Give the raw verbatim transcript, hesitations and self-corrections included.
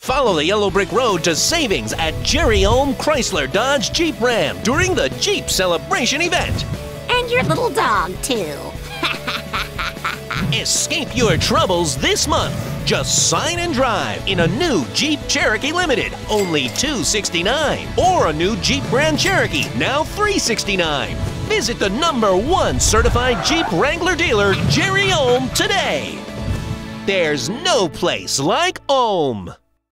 Follow the yellow brick road to savings at Jerry Ohm Chrysler Dodge Jeep Ram during the Jeep Celebration event. And your little dog, too. Escape your troubles this month. Just sign and drive in a new Jeep Cherokee Limited, only two hundred sixty-nine dollars, or a new Jeep Grand Cherokee, now three hundred sixty-nine dollars. Visit the number one certified Jeep Wrangler dealer, Jerry Ohm, today. There's no place like Ohm.